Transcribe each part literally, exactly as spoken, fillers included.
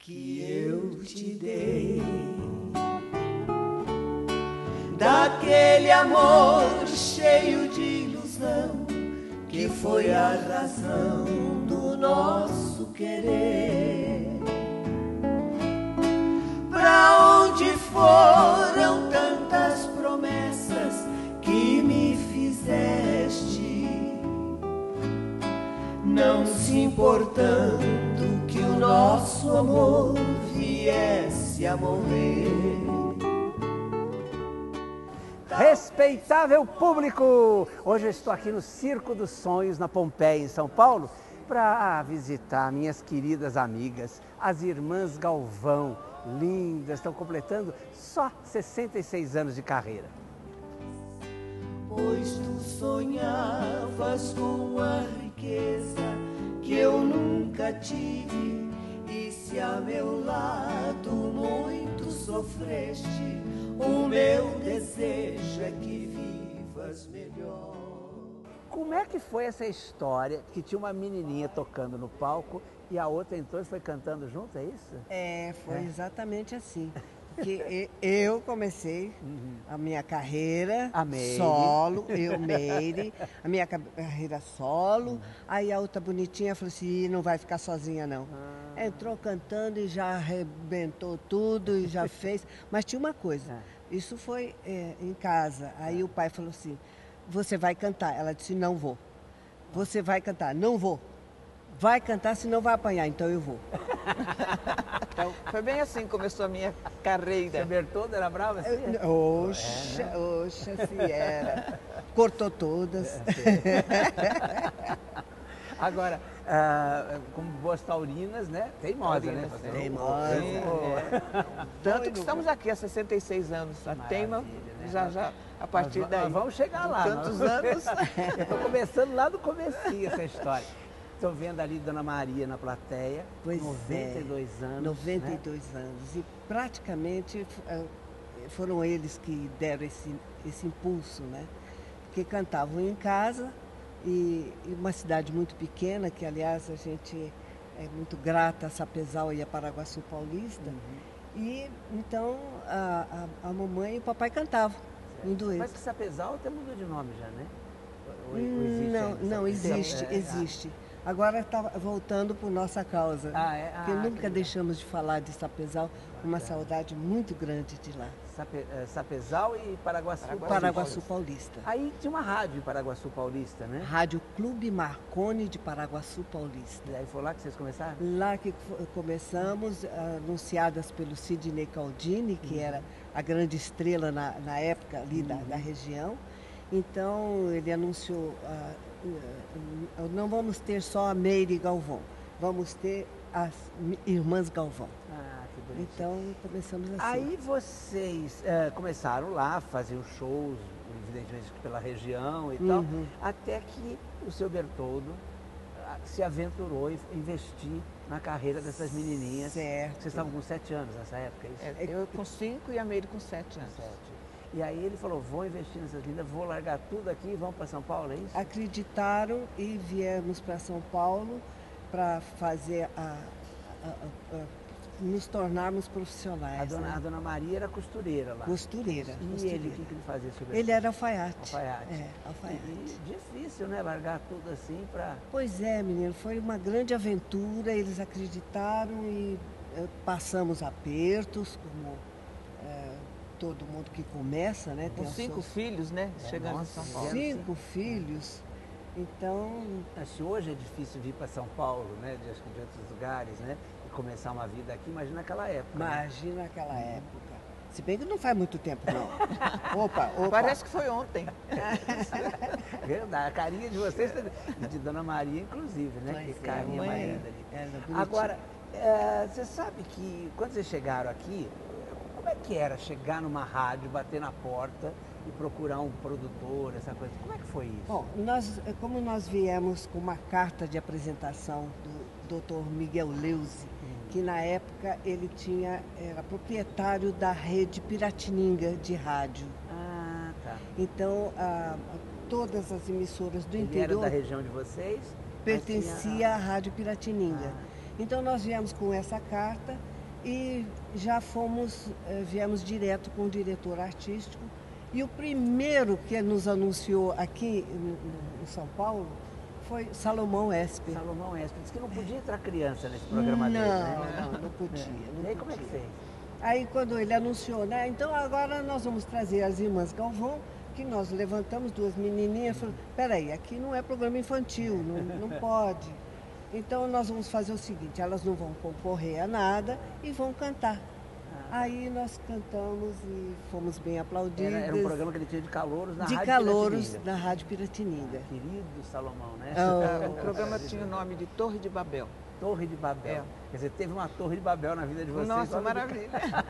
que eu te dei, daquele amor cheio de ilusão que foi a razão do nosso querer. Pra onde foram tantas promessas que me fizeste, não se importando que o nosso amor viesse a morrer. Respeitável público! Hoje eu estou aqui no Circo dos Sonhos, na Pompeia, em São Paulo, para visitar minhas queridas amigas, as irmãs Galvão. Lindas, estão completando só sessenta e seis anos de carreira. Pois tu sonhavas com a riqueza que eu nunca tive, e se a meu lado muito sofreste, o meu desejo é que vivas melhor. Como é que foi essa história que tinha uma menininha tocando no palco e a outra entrou e foi cantando junto, é isso? É, foi É. exatamente assim. Que eu comecei uhum. a minha carreira a Meire. solo, eu, Meire, a minha carreira solo. Uhum. Aí a outra bonitinha falou assim, não vai ficar sozinha não. Ah. Entrou cantando e já arrebentou tudo e já fez. Mas tinha uma coisa, ah. isso foi é, em casa. Aí ah. o pai falou assim, você vai cantar. Ela disse, não vou. Você vai cantar, não vou. Vai cantar, senão vai apanhar, então eu vou. Então, foi bem assim que começou a minha carreira. Você Bertoldo era brava assim? Oxa, é, né? oxa, se era. Cortou todas. É, agora, ah, como boas taurinas, né? Teimosa, né? Teimosa. É. Tanto que estamos aqui há sessenta e seis anos. A teima, né? já, já, a partir nós, daí. Nós vamos chegar lá. Tantos nós... anos. Eu estou começando lá do comecinho essa história. Estou vendo ali Dona Maria na plateia, pois noventa e dois é, anos. noventa e dois né? anos. E praticamente foram eles que deram esse, esse impulso, né? Porque cantavam em casa e, e uma cidade muito pequena, que aliás a gente é muito grata a Sapezal e a Paraguaçu Paulista. Uhum. E então a, a, a mamãe e o papai cantavam, um dueto. Mas que Sapezal até mudou de nome já, né? Ou, ou existe não, ainda, não existe, é, existe. É, Agora está voltando por nossa causa, ah, é? porque ah, nunca deixamos de falar de Sapezal, uma saudade muito grande de lá. Sape, Sapezal e Paraguaçu, Paraguaçu, Paraguaçu Paulista. Aí tinha uma rádio em Paraguaçu Paulista, né? Rádio Clube Marconi de Paraguaçu Paulista. E aí foi lá que vocês começaram? Lá que começamos, anunciadas pelo Sidney Caldini, que uhum. era a grande estrela na, na época ali uhum. da, da região. Então ele anunciou... Uh, não vamos ter só a Meire Galvão, vamos ter as irmãs Galvão. Ah, que bonitinho. Então começamos assim. Aí vocês é, começaram lá, faziam shows, evidentemente pela região e uhum. tal, até que o seu Bertoldo se aventurou em investir na carreira dessas menininhas. Certo. Vocês estavam com sete anos nessa época, é isso? É, eu com cinco e a Meire com sete anos. Sete. E aí ele falou, vou investir nessas meninas, vou largar tudo aqui e vamos para São Paulo, é isso? Acreditaram e viemos para São Paulo para fazer a, a, a, a, nos tornarmos profissionais. A dona, né? a dona Maria era costureira lá. Costureira. E costureira. ele, o que, que ele fazia sobre Ele era alfaiate. Alfaiate. É, alfaiate. E, e difícil, né? Largar tudo assim para... Pois é, menino, foi uma grande aventura, eles acreditaram e eh, passamos apertos, como... Eh, todo mundo que começa, né? Com cinco suas... filhos, né? É, chegando em São Paulo. Cinco filhos. Então... Se hoje é difícil vir para São Paulo, né? De, acho que de outros lugares, né? E começar uma vida aqui, imagina aquela época. Imagina né? aquela época. Se bem que não faz muito tempo, não. Opa, opa. Parece que foi ontem. Verdade, a carinha de vocês, de Dona Maria, inclusive, né? Pois que carinha é, mais linda ali. É, agora, é, você sabe que quando vocês chegaram aqui, como é que era chegar numa rádio, bater na porta e procurar um produtor, essa coisa? Como é que foi isso? Bom, nós, como nós viemos com uma carta de apresentação do doutor Miguel Leuze, uhum. que na época ele tinha, era proprietário da rede Piratininga de rádio. Ah, tá. Então, a, a, todas as emissoras do ele interior... era da região de vocês? Pertencia tinha... à Rádio Piratininga. Ah. Então nós viemos com essa carta e já fomos, eh, viemos direto com o diretor artístico. E o primeiro que nos anunciou aqui em, em São Paulo foi Salomão Esper. Salomão Esper. Disse que não podia entrar criança nesse programa não, dele, né? Não, não podia. Não e aí como é que podia. fez? Aí quando ele anunciou, né? Então agora nós vamos trazer as irmãs Galvão, que nós levantamos duas menininhas, falamos, peraí, aqui não é programa infantil, não, não pode. Então nós vamos fazer o seguinte, elas não vão concorrer a nada e vão cantar. Aí nós cantamos e fomos bem aplaudidos. Era, era um programa que ele tinha de calouros na de Rádio calouros Piratininga. na Rádio Piratininga. Ah, querido Salomão, né? Oh. O programa tinha o nome de Torre de Babel. Torre de Babel. É. Quer dizer, teve uma Torre de Babel na vida de vocês. Nossa, olha que- maravilha.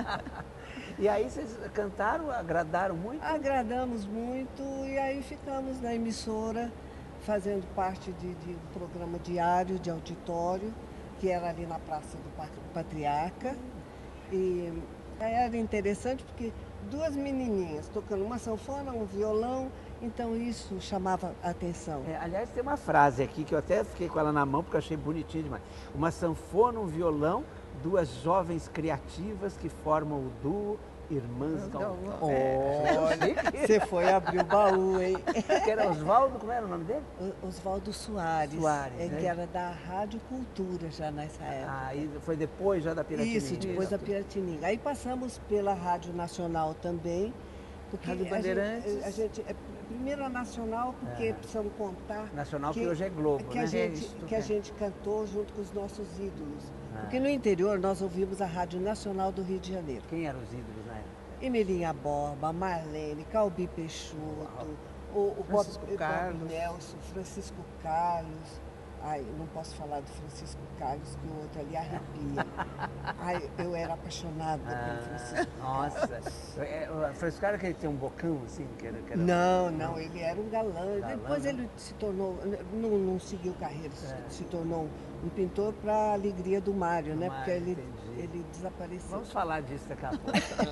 E aí vocês cantaram, agradaram muito? Agradamos muito e aí ficamos na emissora fazendo parte de, de um programa diário de auditório, que era ali na Praça do Pa- Patriarca. E era interessante porque duas menininhas tocando uma sanfona, um violão, então isso chamava a atenção. É, aliás, tem uma frase aqui que eu até fiquei com ela na mão porque eu achei bonitinha demais. Uma sanfona, um violão, duas jovens criativas que formam o duo Irmãs Galvão. Olha, você foi abrir o baú, hein? Que era Oswaldo, como era o nome dele? O- Oswaldo Soares, Soares, é, né? que era da Rádio Cultura já nessa época. Ah, e foi depois já da Piratininga. Isso, depois da Piratininga. Aí passamos pela Rádio Nacional também. Porque Rádio a Bandeirantes. gente, a gente, é, primeiro a Nacional, porque precisamos contar... Nacional, que hoje é Globo, que né? A gente, Isso, que a é. gente cantou junto com os nossos ídolos. Ah. Porque no interior nós ouvimos a Rádio Nacional do Rio de Janeiro. Quem eram os ídolos na época? Emelinha Borba, Marlene, Calbi Peixoto, o, o Bob, Francisco Bob Carlos. Nelson, Francisco Carlos. Ai, eu não posso falar do Francisco Carlos, que o outro ali arrepia. Ai, eu era apaixonada Ah, pelo Francisco. nossa. É, o Francisco Carlos, que ele tem um bocão assim? Que era, que era... Não, não, ele era um galã. Galã, Depois né? ele se tornou, não, não seguiu carreira, se- É. se tornou um pintor para a alegria do Mário, Do né? Mário, Porque ele, entendi. ele desapareceu. Vamos falar disso daqui a pouco.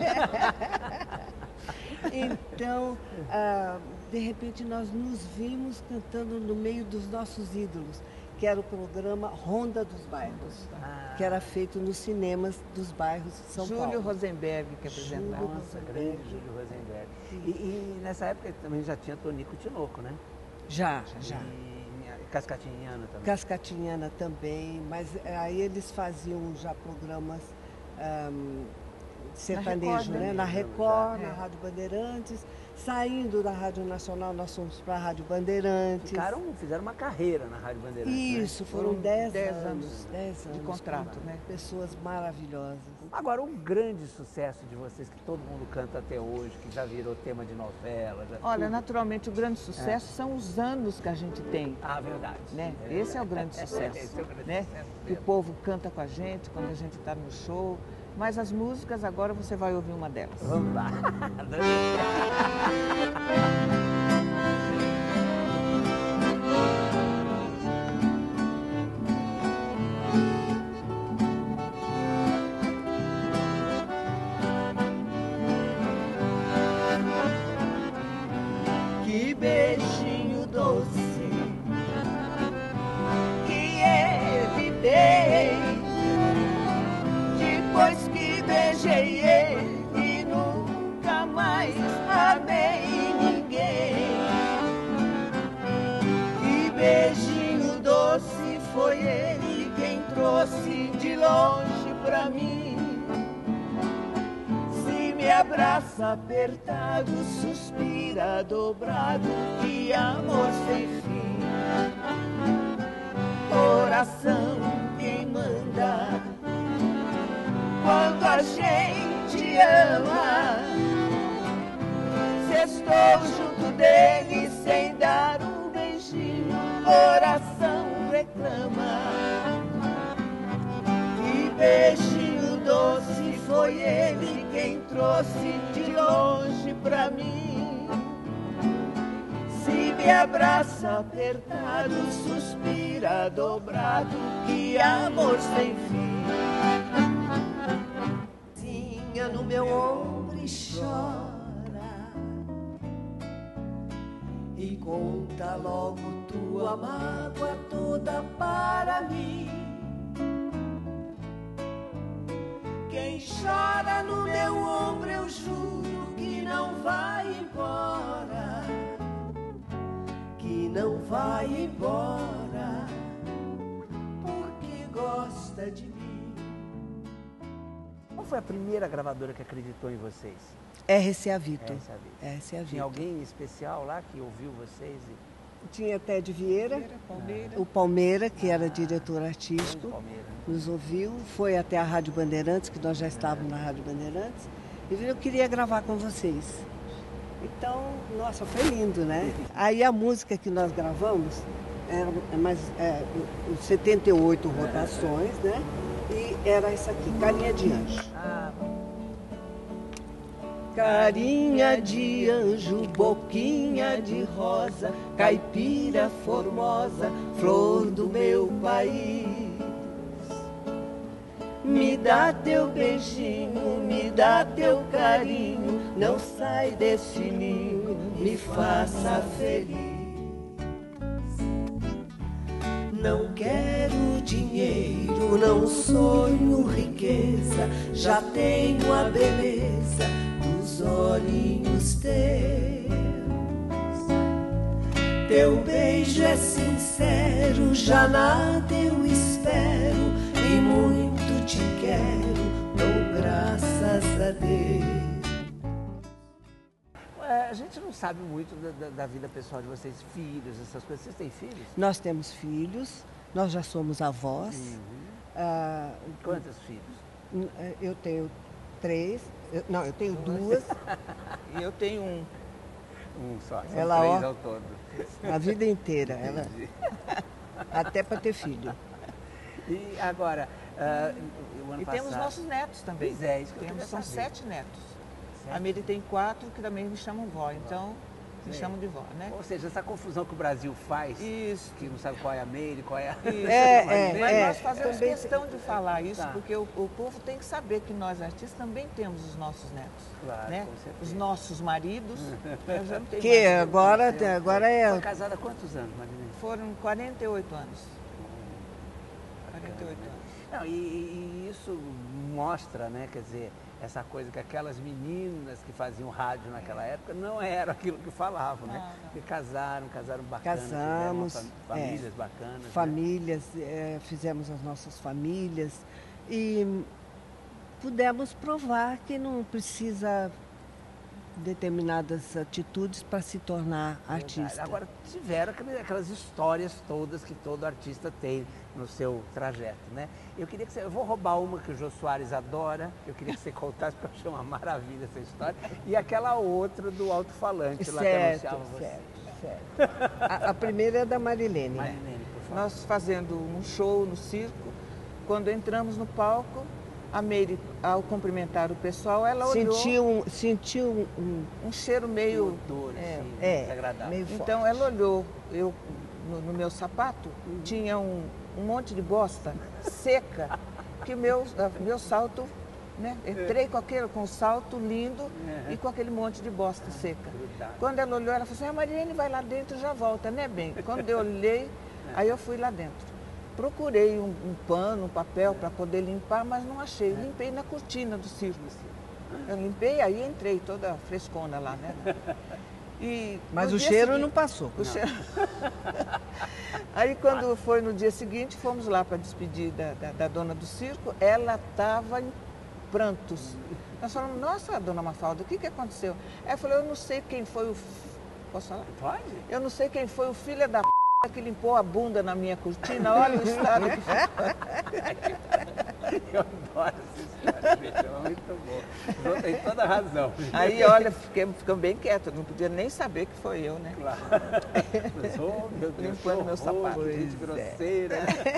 Então, ah, de repente, nós nos vimos cantando no meio dos nossos ídolos, que era o programa Ronda dos Bairros, Ah. que era feito nos cinemas dos bairros de São Júlio Paulo. Rosenberg que apresentava. Júlio Nossa, Rosenberg. grande Júlio Rosenberg. E, e nessa época também já tinha Tonico Tinoco, né? Já, já. E Cascatinhana também. Cascatinhana também, mas eh, aí eles faziam já programas ahm, sertanejo, Record, né? né? Na Record, Já. na Rádio Bandeirantes. Saindo da Rádio Nacional, nós fomos para a Rádio Bandeirantes. Ficaram, fizeram uma carreira na Rádio Bandeirantes. né? Isso, foram Foram dez dez anos, anos dez anos de contrato, com né? Pessoas maravilhosas. Agora, um grande sucesso de vocês, que todo mundo canta até hoje, que já virou tema de novela. Já Olha, tudo. naturalmente o grande sucesso são os anos que a gente tem. Ah, verdade. Né? É Esse é o grande sucesso. Esse é o grande né? sucesso Que o mesmo. povo canta com a gente quando a gente está no show. Mas as músicas, agora você vai ouvir uma delas. Vamos lá. Que beijinho doce que ele dei. Depois que beijei ele, nunca mais amei ninguém. Que beijinho doce foi ele quem trouxe de longe pra mim. Se me abraça apertado, suspira dobrado, que amor sem fim. Coração quem manda quando a gente ama. Se estou junto dele sem dar um beijinho, coração reclama. Que beijinho doce foi ele quem trouxe de longe pra mim. Se me abraça apertado, suspira dobrado, que amor sem fim. Sinha no meu ombro e chora, e conta logo tua mágoa toda para mim. Quem chora no meu ombro, eu juro que não vai embora, que não vai embora, porque gosta de mim. Qual foi a primeira gravadora que acreditou em vocês? R C A Victor. R C A Victor. R C A Victor. Tinha alguém especial lá que ouviu vocês? E... Tinha Ted Vieira, Vieira, Palmeira. o Palmeira, que era diretor artístico, Palmeira. nos ouviu, foi até a Rádio Bandeirantes, que nós já estávamos na Rádio Bandeirantes, e viu, eu queria gravar com vocês. Então, nossa, foi lindo, né? Aí a música que nós gravamos era mais, é, setenta e oito rotações, né? E era essa aqui, Carinha de Anjo. Ah, Carinha de anjo, boquinha de rosa, caipira formosa, flor do meu país. Me dá teu beijinho, me dá teu carinho, não sai desse ninho, me faça feliz. Não quero dinheiro, não sonho riqueza, já tenho a beleza dos olhinhos teus. Teu beijo é sincero, já nada eu espero e muito te quero, dou graças a Deus. é, a gente não sabe muito da, da, da vida pessoal de vocês, filhos, essas coisas. Vocês têm filhos? Nós temos filhos, nós já somos avós. Uhum. Ah, Quantos filhos? eu tenho três, eu- não, eu tenho duas, E eu tenho um. Um só. São Ela, três ó. ao todo. a vida inteira, ela, até para ter filho. E agora, ah, o ano E passado... temos nossos netos também. Pois é, isso que eu temos, queria São saber. sete netos. Sete? A Miri tem quatro que também me chamam vó, então me Sim. chamam de vó, né? Ou seja, essa confusão que o Brasil faz, Isso. que não sabe qual é a Meire, qual é a... Isso. É, é, Mas é. nós fazemos Também- questão de falar isso, Tá. porque o, o povo tem que saber que nós artistas também temos os nossos netos. Claro, né? com certeza. Os nossos maridos. Eu já não tenho Que mais. agora, agora Foi é. casada há quantos anos, Marilene? Foram quarenta e oito anos. quarenta e oito anos. Não, e, e isso mostra, né, quer dizer, essa coisa que aquelas meninas que faziam rádio naquela época não eram aquilo que falavam, né? Não, não. Porque casaram, casaram bacanas, Casamos, tiveram fam- famílias é, bacanas. né? Famílias, é, fizemos as nossas famílias e pudemos provar que não precisa determinadas atitudes para se tornar Verdade. artista. Agora, tiveram aquele- aquelas histórias todas que todo artista tem no seu trajeto, né? Eu queria que você... Eu vou roubar uma que o Jô Soares adora, eu queria que você contasse, porque eu achei uma maravilha essa história, e aquela outra do alto-falante lá que certo, anunciava você. certo, certo. A, a primeira é da Marilene. Marilene, por favor. Nós fazendo um show no circo, quando entramos no palco, a Meire, ao cumprimentar o pessoal, ela olhou Sentiu, um- sentiu um, um- um cheiro meio... Odor, é, assim, é, desagradável. meio forte. Então ela olhou, eu no, no meu sapato tinha um, um monte de bosta seca, que meu, meu salto, né? Entrei com aquele, com o salto lindo e com aquele monte de bosta seca. Grudado. Quando ela olhou, ela falou assim, a Marilene vai lá dentro e já volta, né, bem? Quando eu olhei, aí eu fui lá dentro. Procurei um, um pano, um papel para poder limpar, mas não achei. Eu limpei na cortina do circo. Eu limpei, aí entrei toda frescona lá, né? E Mas no o dia cheiro seguinte- não passou. o cheiro- Aí quando foi no dia seguinte, fomos lá para despedir da, da, da dona do circo, ela estava em prantos. Nós falamos, nossa, dona Mafalda, o que, que aconteceu? Ela falou, eu não sei quem foi o... f- Posso falar? Pode? Eu não sei quem foi o filho da p... que limpou a bunda na minha cortina, olha o estado que ficou. Eu adoro essa história, gente, é muito bom. O Jô tem toda a razão. Aí, olha, fiquei, ficamos bem quietos, não podia nem saber que foi eu, né? Claro. Mas, oh, meu Deus, Limpando que meu horror, sapato. gente Pois é. grosseira.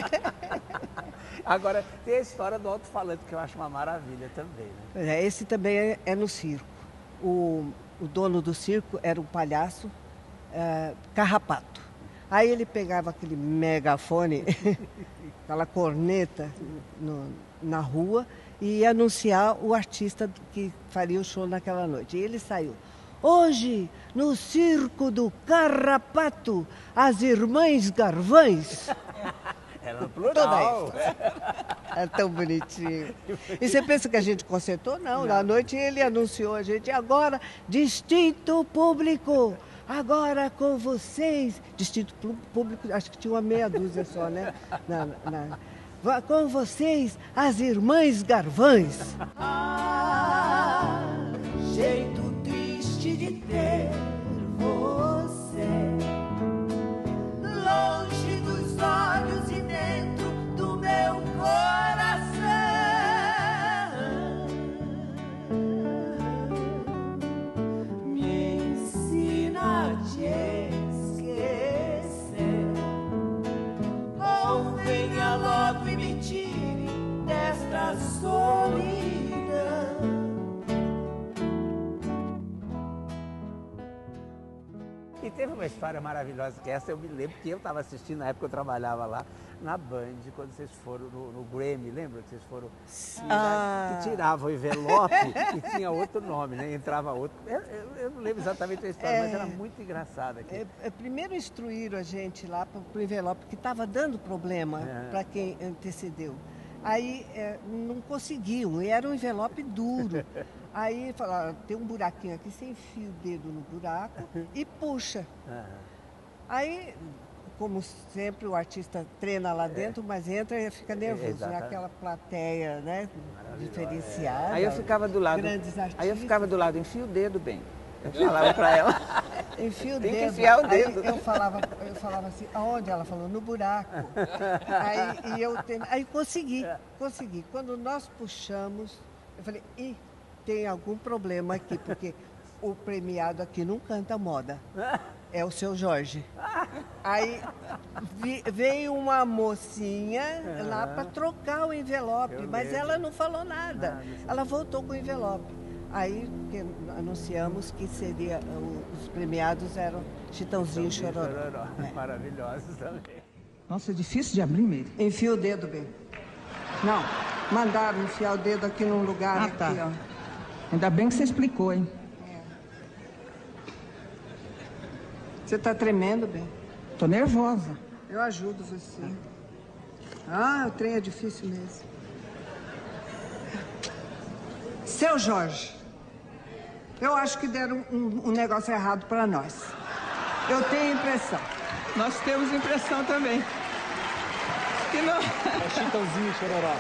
Agora, tem a história do alto-falante, que eu acho uma maravilha também, né? É, esse também é, é no circo. O, o dono do circo era um palhaço é, carrapato. Aí ele pegava aquele megafone, aquela corneta no- na rua e ia anunciar o artista que faria o show naquela noite. E ele saiu. Hoje, no circo do Carrapato, as Irmãs Garvães. Era era no Toda plural. É tão bonitinho. E você pensa que a gente consertou? Não, Não. na noite ele anunciou a gente, agora, distinto público, agora com vocês. Distinto público, acho que tinha uma meia dúzia só, né? Na, na, va- com vocês, as irmãs Garvães. Ah, jeito triste de ter você longe dos olhos e dentro do meu coração. Me ensina a te esquecer, ou venha logo e me tire desta solidão. E teve uma história maravilhosa que essa eu me lembro, que eu estava assistindo na época que eu trabalhava lá na Band, quando vocês foram no, no Grammy, lembra que vocês foram? Ah. Que tirava o envelope e tinha outro nome, né? Entrava outro. Eu, eu- eu não lembro exatamente a história, É. mas era muito engraçada aqui. É, é, primeiro instruíram a gente lá para o envelope, que estava dando problema É. para quem antecedeu. Aí é, não conseguiam, e era um envelope duro. Aí falaram, tem um buraquinho aqui, você enfia o dedo no buraco e puxa. Aham. Aí, como sempre, o artista treina lá dentro, mas entra e fica nervoso, exatamente. naquela plateia, né, diferenciada. Aí eu ficava do lado. Grandes artistas. Aí eu ficava do lado, enfia o dedo bem. Eu falava pra ela. Enfia o Tem que dedo. enfiar o Aí dedo. eu falava, eu falava assim, aonde? Ela falou, no buraco. Aí, e eu ten- aí consegui, consegui. Quando nós puxamos, eu falei, ih, tem algum problema aqui, porque o premiado aqui não canta moda. É o seu Jorge. Aí vi- veio uma mocinha lá para trocar o envelope, Eu mas lembro. ela não falou nada. Nada, sim. Ela voltou com o envelope. Aí que anunciamos que seria o- os premiados eram Chitãozinho e Chororó. Chororó. É. Maravilhosos também. Nossa, é difícil de abrir, Meire. Enfia o dedo bem. Não, mandaram enfiar o dedo aqui num lugar Ah, aqui, tá. ó. Ainda bem que você explicou, hein? Você tá tremendo bem. Tô nervosa. Eu ajudo você. Ah, o trem é difícil mesmo. Seu Jorge, eu acho que deram um, um negócio errado para nós. Eu tenho impressão. Nós temos impressão também. Que não... É Chitãozinho e Chororó.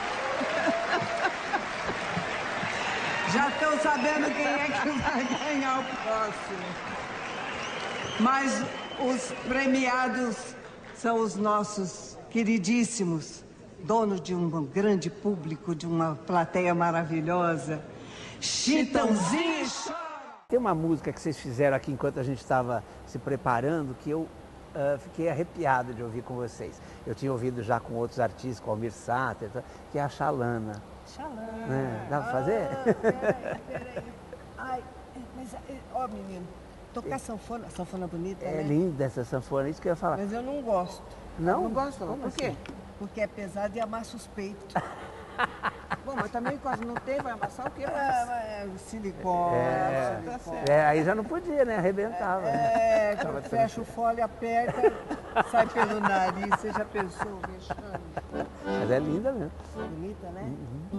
Já estão sabendo quem é que vai ganhar o próximo. Mas os premiados são os nossos queridíssimos, donos de um grande público, de uma plateia maravilhosa. Chitãozinho e Chororó. Tem uma música que vocês fizeram aqui enquanto a gente estava se preparando que eu ah, fiquei arrepiado de ouvir com vocês. Eu tinha ouvido já com outros artistas, com Almir Sater, tá, que é a Xalana. Xalana. Né? Dá pra fazer? Ah, peraí, peraí. Ai, mas, eh, ó, menino, tocar sanfona, sanfona bonita, É né? linda essa sanfona, isso que eu ia falar. Mas eu não gosto, Não? Não gosto? Como Por quê? assim? porque é pesado e amassa os peitos. Bom, mas também quase não tem, vai amassar o quê? É, mas é silicone, É, silicone. é, aí já não podia, né? Arrebentava. É, Tava quando fecha o fole, aperta, sai pelo nariz. Você já pensou, vexame? Mas é linda mesmo. Bonita, né?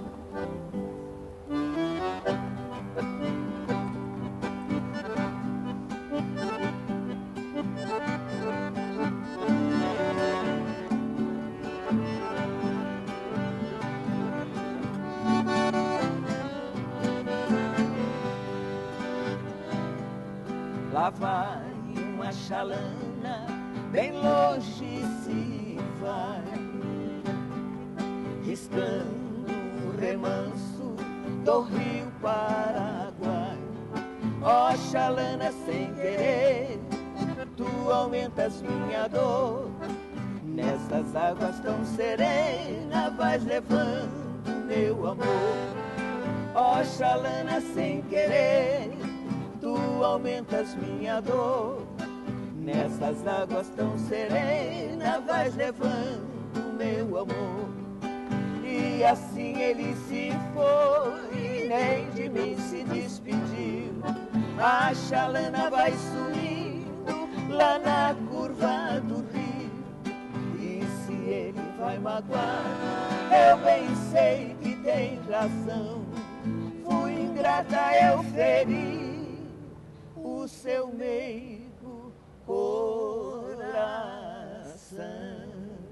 Lá vai uma chalana, bem longe se vai, riscando o remanso do rio Paraguai. Ó chalana, sem querer, tu aumentas minha dor. Nessas águas tão serenas vais levando meu amor. Ó chalana, sem querer, tu aumentas minha dor. Nessas águas tão serenas vais levando meu amor. E assim ele se foi e nem de mim se despediu. A chalana vai sumindo lá na curva do rio. E se ele magoar. Eu bem sei que tem razão. Fui ingrata, eu feri o seu meigo coração.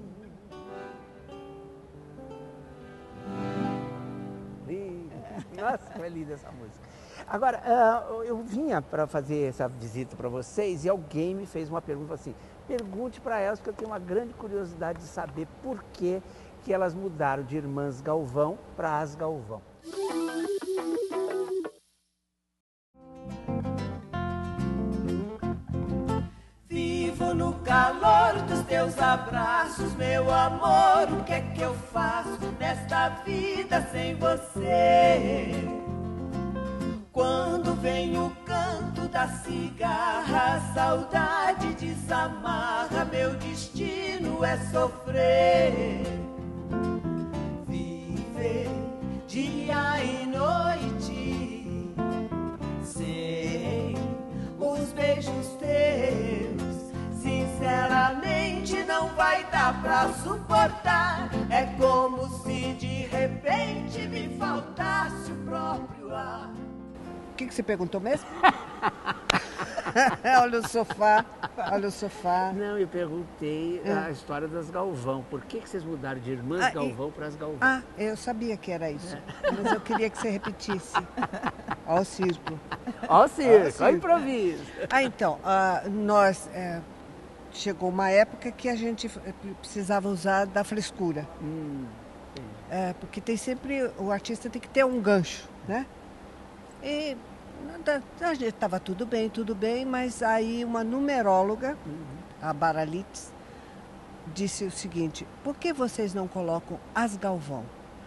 Nossa, como é linda essa música. Agora, uh, eu vinha para fazer essa visita para vocês e alguém me fez uma pergunta assim, pergunte para elas, porque eu tenho uma grande curiosidade de saber por que, que elas mudaram de Irmãs Galvão para As Galvão. Vivo no calor dos teus abraços, meu amor, o que é que eu faço nesta vida sem você? Quando vem o canto da cigarra, a saudade desamarra, meu destino é sofrer. Viver dia e noite sem os beijos teus, sinceramente não vai dar pra suportar. É como se de repente me faltasse o próprio ar. O que, que você perguntou mesmo? Olha o sofá, olha o sofá. Não, eu perguntei É. a história das Galvão. Por que, que vocês mudaram de Irmãs Ah, e- Galvão para As Galvão? Ah, eu sabia que era isso, mas eu queria que você repetisse. Olha o círculo. Ó o circo, ó o circo. improviso. Ah, então, ah, nós... é, chegou uma época que a gente eh, precisava usar da frescura. Hum, É, porque tem sempre... O artista tem que ter um gancho, né? E nada- a gente estava tudo bem, tudo bem, mas aí uma numeróloga, a Baralites, disse o seguinte, por que vocês não colocam As Galvão?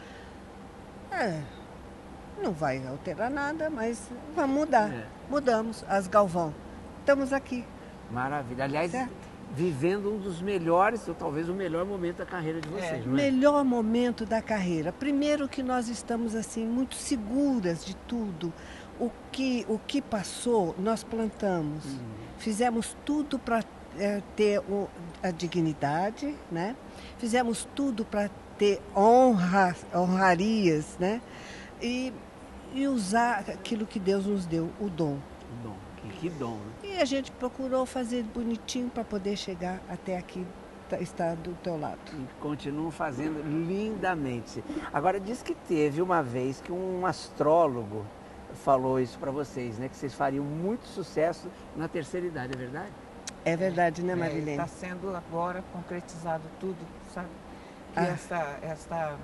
É, não vai alterar nada, mas vamos mudar. É. Mudamos, As Galvão. Estamos aqui. maravilha. Aliás, Certo. vivendo um dos melhores, ou talvez o melhor momento da carreira de vocês, não é? Melhor momento da carreira. Primeiro que nós estamos assim muito seguras de tudo. O que, o que passou, nós plantamos. Fizemos tudo para ter o- a dignidade, né? Fizemos tudo para ter honra, honrarias, né? E, e usar aquilo que Deus nos deu, o dom. Que dom, que, que dom, né? E a gente procurou fazer bonitinho para poder chegar até aqui, tá- estar do teu lado. E continuam fazendo lindamente. Agora, diz que teve uma vez que um astrólogo falou isso para vocês, né? Que vocês fariam muito sucesso na terceira idade, é verdade? É verdade, né, Marilene? Está sendo agora concretizado tudo, sabe? Que Ah. essa, essa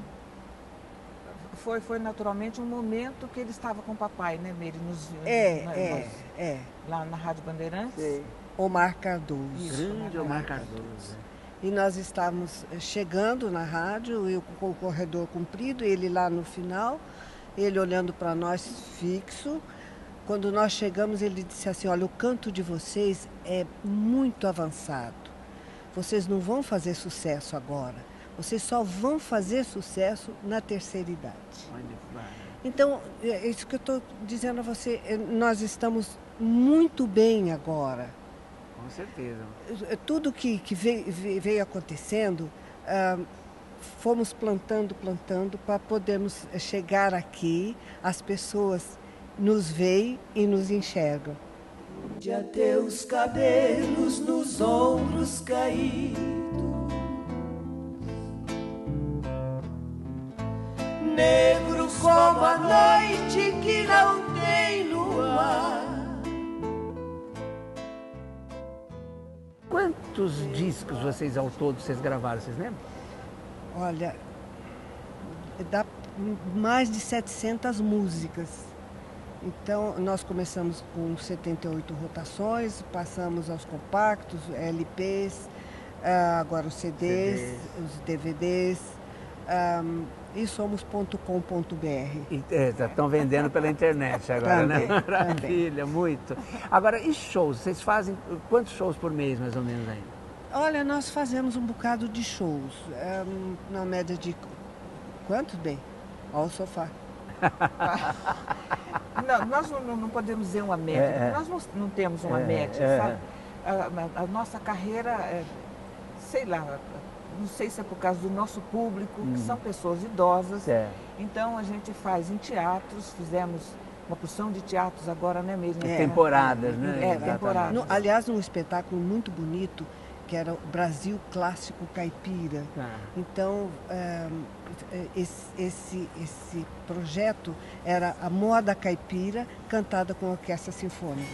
foi, foi naturalmente um momento que ele estava com o papai, né, Meire? Nos, É, na- é, nós- é. lá na Rádio Bandeirantes. Sei. Omar Cardoso. Grande Omar Cardoso. né? E nós estávamos eh, chegando na rádio, eu com o corredor comprido, ele lá no final, ele olhando para nós fixo. Quando nós chegamos, ele disse assim, olha, o canto de vocês é muito avançado. Vocês não vão fazer sucesso agora. Vocês só vão fazer sucesso na terceira idade. Olha que barato. Então, é isso que eu estou dizendo a você, eh, nós estamos muito bem agora. Com certeza. Tudo que, que veio, veio acontecendo, ah, fomos plantando, plantando, para podermos chegar aqui, as pessoas nos veem e nos enxergam. Já teus cabelos nos ombros caídos, negro como a noite que não tem luar. Quantos discos vocês ao todo vocês gravaram, vocês lembram? Olha, dá mais de setecentas músicas. Então, nós começamos com setenta e oito rotações, passamos aos compactos, L Ps, ah, agora os C Ds, C Ds. os D V Ds, ah, e somos ponto com ponto b r. Estão vendendo pela internet agora, Também, né? Maravilha, muito. Agora, e shows? Vocês fazem quantos shows por mês, mais ou menos, ainda? Olha, nós fazemos um bocado de shows, ah, na média de... Quantos, bem? Olha o sofá. Não, nós não, não podemos dizer uma média, É, é. nós não, não temos uma É, média, é. sabe? A, a- a nossa carreira, é, sei lá, não sei se é por causa do nosso público, Uhum. que são pessoas idosas. Certo. Então a gente faz em teatros, fizemos uma porção de teatros agora, né mesmo? É, temporadas, né? É, Exatamente. temporadas. No, aliás, num espetáculo muito bonito, que era o Brasil Clássico Caipira. Ah. Então, é, esse, esse, esse projeto era a moda caipira cantada com orquestra sinfônica.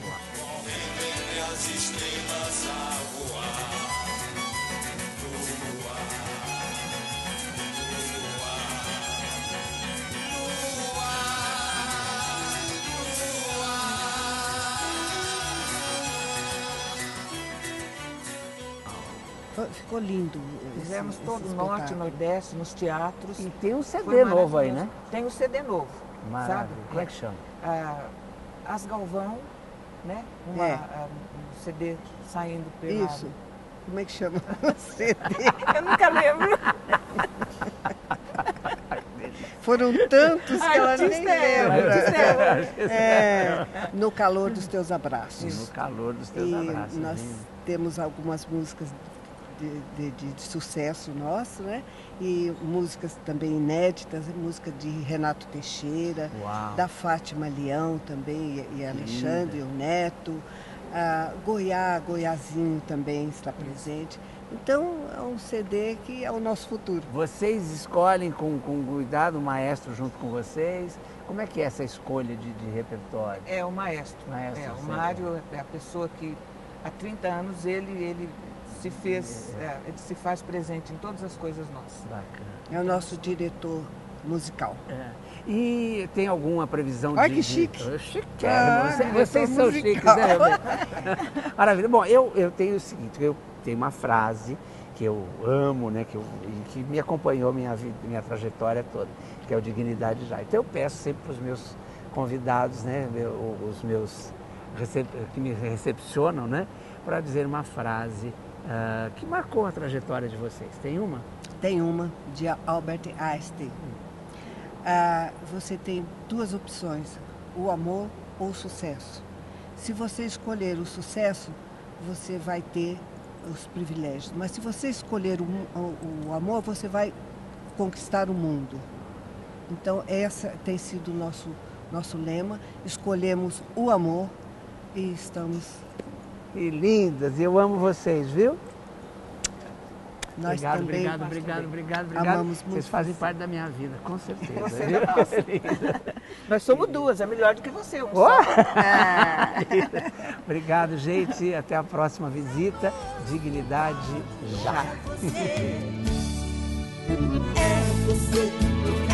Ficou lindo. esse- Fizemos esse todo o espetáculo. norte, nordeste, nos teatros. E tem um C Foi D novo aí, maravilhoso. né? Tem o C D novo, Maravilha. sabe? Como é que chama? Ah, As Galvão, né? Uma, É. ah, um C D saindo pela... Isso. Como é que chama? C D. Eu nunca lembro. Foram tantos que Ai, ela te nem espero, lembra. te espero. É, no calor dos teus abraços. No calor dos teus E abraços. nós lindo. temos algumas músicas de, de- de- de sucesso nosso, né? E músicas também inéditas, música de Renato Teixeira, Uau. da Fátima Leão também, e, e Alexandre, o Neto. Ah, Goiá, Goiazinho também está presente. Então, é um C D que é o nosso futuro. Vocês escolhem com, com cuidado o maestro junto com vocês? Como é que é essa escolha de, de repertório? É o maestro. Maestro, é, o sei. Mário é a pessoa que há trinta anos ele, ele se fez, é, ele se faz presente em todas as coisas nossas. Bacana. É o nosso diretor musical. É. E tem alguma previsão Ai, de... que de- chique. Oh, chiquérrimo. Ah, Você- diretor vocês são musical. chiques, né, Roberto? Maravilha. Bom, eu, eu tenho o seguinte, eu tenho uma frase que eu amo, né, que, eu, e que me acompanhou minha vida, minha trajetória toda, que é o Dignidade Já. Então eu peço sempre para os meus convidados, né, meu- os meus recep- que me recepcionam, né, para dizer uma frase ah, que marcou a trajetória de vocês. Tem uma? Tem uma de Albert Einstein. Ah, você tem duas opções, o amor ou o sucesso. Se você escolher o sucesso, você vai ter os privilégios. Mas se você escolher o, mu- o- o amor, você vai conquistar o mundo. Então, essa tem sido o nosso, nosso lema. Escolhemos o amor e estamos... Que lindas, eu amo vocês, viu? Nós obrigado, também obrigado, obrigado, obrigado, obrigado. amamos Vocês muito fazem você. parte da minha vida, com certeza. Você viu? é nossa. Nós somos duas, é melhor do que você. Um Ó! só. Obrigado, gente. Até a próxima visita. Dignidade já. É você